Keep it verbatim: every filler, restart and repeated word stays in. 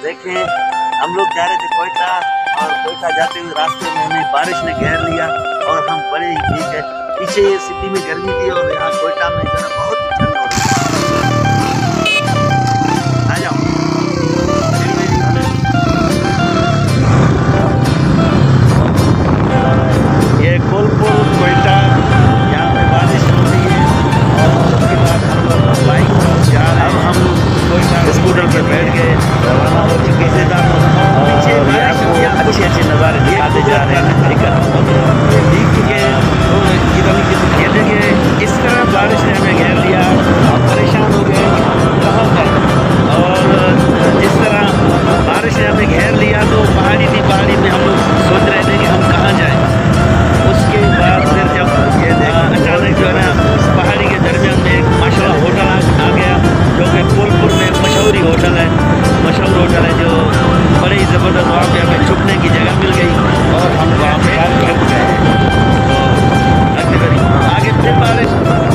देखें हम लोग जा रहे थे कोयटा और कोयटा जाते हुए रास्ते में हमें बारिश ने घेर लिया और हम बड़े ही ठीक है। पीछे सिटी में गर्मी थी और यहाँ कोयटा में जो है बहुत ही ठंड हो रही है। आ जाओ ये कोलपुर कोयटा, यहाँ पे बारिश हो रही है और उसके बाद हम लोग बाइक जा रहे हैं। हम कोयटा स्कूटर पे बैठ के रवाना हो चुके थे और पीछे अच्छे अच्छे नज़ारे दिखाते जा रहे हैं। ठीक के खेलेंगे इस तरह बारिश ने हमें घेर लिया, हम परेशान हो गए कहाँ जाए। और जिस तरह बारिश ने हमें घेर लिया तो पहाड़ी थी, पहाड़ी में हम लोग सोच रहे थे कि हम कहाँ जाएँ। उसके बाद फिर जब अचानक जो है ना पहाड़ी के दरमियान में एक माशाल्लाह होटल आ गया जो कि कोलपुर में एक मशहूरी होटल है, मशहूर होटल है जो बड़े ही ज़बरदस्त। वहाँ पे हमें छुपने की जगह मिल गई और हम वहाँ पे छुप गए। तो आगे फिर बारिश